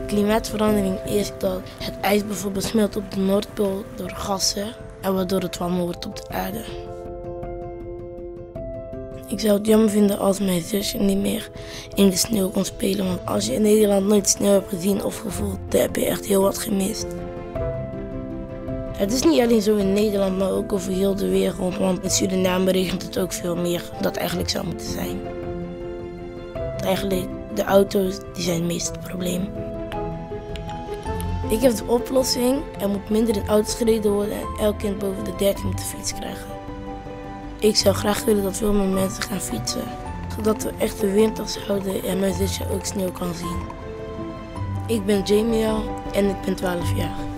Klimaatverandering is dat het ijs bijvoorbeeld smelt op de Noordpool door gassen en waardoor het warmer wordt op de aarde. Ik zou het jammer vinden als mijn zusje niet meer in de sneeuw kon spelen, want als je in Nederland nooit sneeuw hebt gezien of gevoeld, dan heb je echt heel wat gemist. Het is niet alleen zo in Nederland, maar ook over heel de wereld, want in Suriname regent het ook veel meer dan dat eigenlijk zou moeten zijn. Eigenlijk, de auto's die zijn het meeste probleem. Ik heb de oplossing, er moet minder in auto's gereden worden en elk kind boven de 13 moet een fiets krijgen. Ik zou graag willen dat veel meer mensen gaan fietsen, zodat we echt de winters houden en mijn zusje ook sneeuw kan zien. Ik ben Jamie en ik ben 12 jaar.